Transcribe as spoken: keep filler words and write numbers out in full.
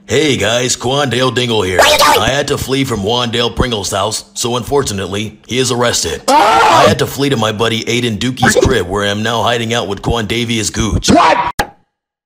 Hey guys, Juandale Dingle here. I had to flee from Juandale Pringle's house, so unfortunately, he is arrested. I had to flee to my buddy Aiden Dookie's crib, where I am now hiding out with Quandavia's Gooch. What?